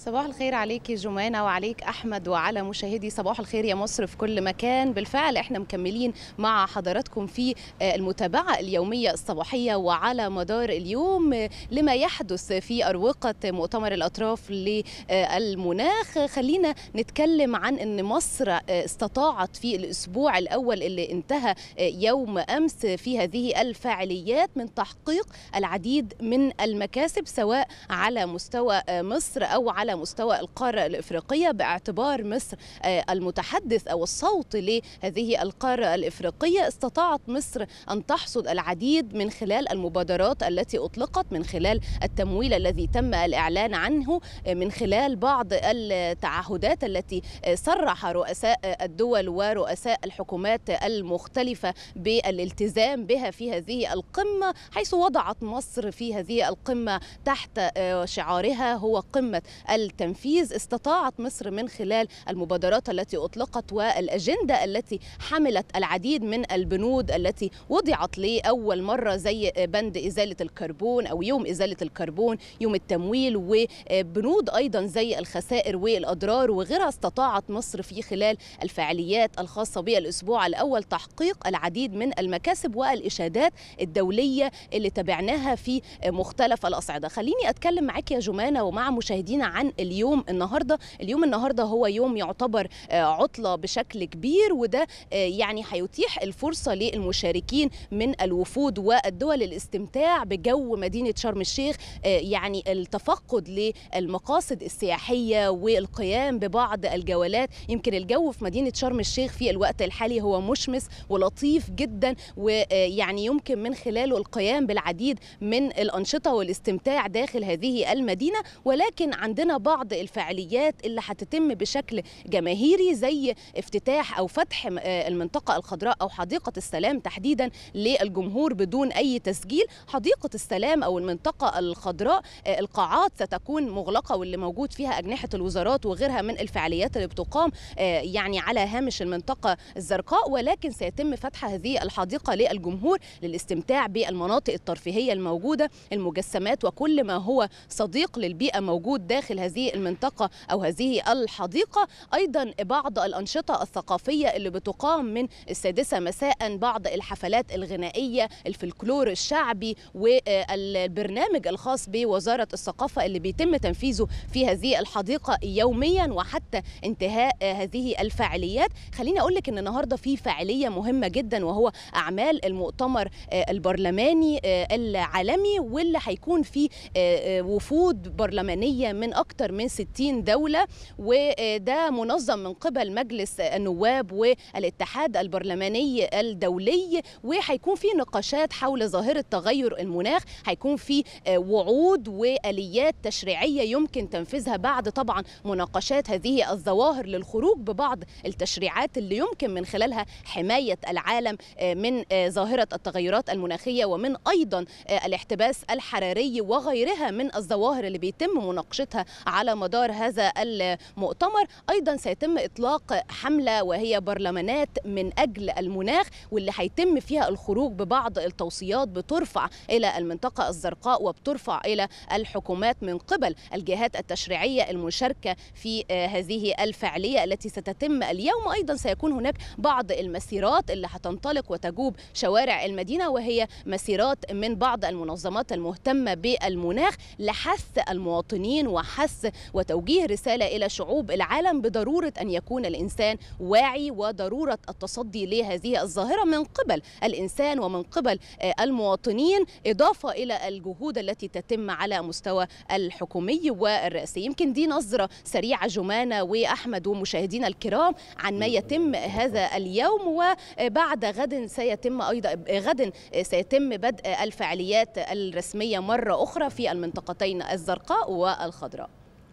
صباح الخير عليك جمانة وعليك أحمد وعلى مشاهدي صباح الخير يا مصر في كل مكان. بالفعل احنا مكملين مع حضراتكم في المتابعة اليومية الصباحية وعلى مدار اليوم لما يحدث في أروقة مؤتمر الأطراف للمناخ. خلينا نتكلم عن أن مصر استطاعت في الأسبوع الأول اللي انتهى يوم أمس في هذه الفاعليات من تحقيق العديد من المكاسب، سواء على مستوى مصر أو على مستوى القارة الإفريقية، باعتبار مصر المتحدث أو الصوت لهذه القارة الإفريقية. استطاعت مصر أن تحصد العديد من خلال المبادرات التي أطلقت، من خلال التمويل الذي تم الإعلان عنه، من خلال بعض التعهدات التي صرح رؤساء الدول ورؤساء الحكومات المختلفة بالالتزام بها في هذه القمة، حيث وضعت مصر في هذه القمة تحت شعارها هو قمة التنفيذ. استطاعت مصر من خلال المبادرات التي أطلقت والأجندة التي حملت العديد من البنود التي وضعت لأول مرة، زي بند إزالة الكربون أو يوم إزالة الكربون، يوم التمويل، وبنود أيضا زي الخسائر والأضرار وغيرها. استطاعت مصر في خلال الفعاليات الخاصة بالأسبوع الأول تحقيق العديد من المكاسب والإشادات الدولية اللي تابعناها في مختلف الأصعدة. خليني أتكلم معك يا جمانة ومع مشاهدينا عن اليوم النهارده هو يوم يعتبر عطلة بشكل كبير، وده يعني هيتيح الفرصة للمشاركين من الوفود والدول الاستمتاع بجو مدينة شرم الشيخ، يعني التفقد للمقاصد السياحية والقيام ببعض الجولات. يمكن الجو في مدينة شرم الشيخ في الوقت الحالي هو مشمس ولطيف جدا، ويعني يمكن من خلاله القيام بالعديد من الأنشطة والاستمتاع داخل هذه المدينة. ولكن عندنا بعض الفعاليات اللي هتتم بشكل جماهيري، زي افتتاح أو فتح المنطقة الخضراء أو حديقة السلام تحديدا للجمهور بدون أي تسجيل. حديقة السلام أو المنطقة الخضراء القاعات ستكون مغلقة، واللي موجود فيها أجنحة الوزارات وغيرها من الفعاليات اللي بتقام يعني على هامش المنطقة الزرقاء، ولكن سيتم فتح هذه الحديقة للجمهور للاستمتاع بالمناطق الترفيهية الموجودة، المجسمات وكل ما هو صديق للبيئة موجود داخل هذه المنطقة أو هذه الحديقة. أيضا بعض الأنشطة الثقافية اللي بتقام من 6 مساء، بعض الحفلات الغنائية، الفلكلور الشعبي، والبرنامج الخاص بوزارة الثقافة اللي بيتم تنفيذه في هذه الحديقة يوميا وحتى انتهاء هذه الفعاليات. خليني أقول لك إن النهاردة في فعالية مهمة جدا، وهو أعمال المؤتمر البرلماني العالمي، واللي هيكون فيه وفود برلمانية من أكثر من 60 دولة، وده منظم من قبل مجلس النواب والاتحاد البرلماني الدولي. وهيكون في نقاشات حول ظاهرة تغير المناخ، هيكون في وعود وآليات تشريعية يمكن تنفيذها بعد طبعا مناقشات هذه الظواهر للخروج ببعض التشريعات اللي يمكن من خلالها حماية العالم من ظاهرة التغيرات المناخية، ومن أيضا الاحتباس الحراري وغيرها من الظواهر اللي بيتم مناقشتها على مدار هذا المؤتمر. أيضا سيتم إطلاق حملة وهي برلمانات من أجل المناخ، واللي هيتم فيها الخروج ببعض التوصيات بترفع إلى المنطقة الزرقاء وبترفع إلى الحكومات من قبل الجهات التشريعية المشاركة في هذه الفعالية التي ستتم اليوم. أيضا سيكون هناك بعض المسيرات اللي هتنطلق وتجوب شوارع المدينة، وهي مسيرات من بعض المنظمات المهتمة بالمناخ لحث المواطنين وحث وتوجيه رسالة إلى شعوب العالم بضرورة أن يكون الإنسان واعي، وضرورة التصدي لهذه الظاهرة من قبل الإنسان ومن قبل المواطنين، إضافة إلى الجهود التي تتم على مستوى الحكومي والرئاسي. يمكن دي نظرة سريعة جمانة وأحمد ومشاهدينا الكرام عن ما يتم هذا اليوم. وبعد غد سيتم بدء الفعاليات الرسمية مرة أخرى في المنطقتين الزرقاء والخضراء.